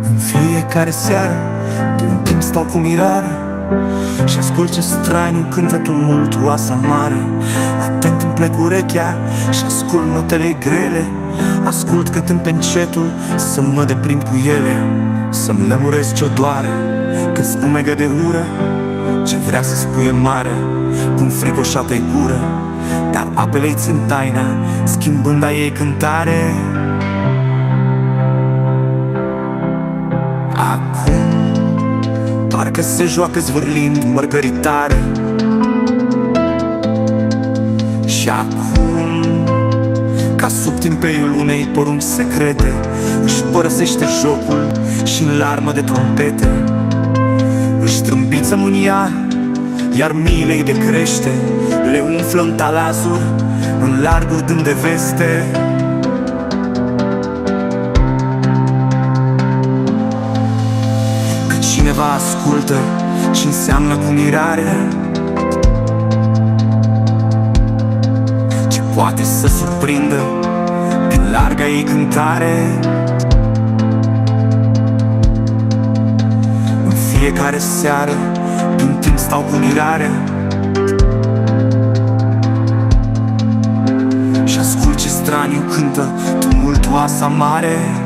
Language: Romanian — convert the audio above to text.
În fiecare seară, din timp stau cu mirare și ascult ce straniu cântă tumultuoasa mare. Atent îmi plec urechea și ascult notele grele. Ascult cântând pe încetul, să mă deprind cu ele, să-mi lămuresc ce-o doare, când spumegă de ură. Ce vrea să spui mare, cum fricoșată-i gură, dar apele-i țin taina, schimbând a ei cântare. Acum, parcă se joacă zvârlind mărgăritare. Și acum, ca sub timpeiul unei porunci secrete, își părăsește jocul și în larmă de trompete își trâmbiță mânia, iar miile-i de crește le umflă în talazuri, în larguri dând de veste. Că cineva ascultă și înseamnă cu mirare ce poate să surprindă din larga ei cântare. În fiecare seară, din timp stau cu mirare și ascult ce straniu cântă tumultuoasa mare.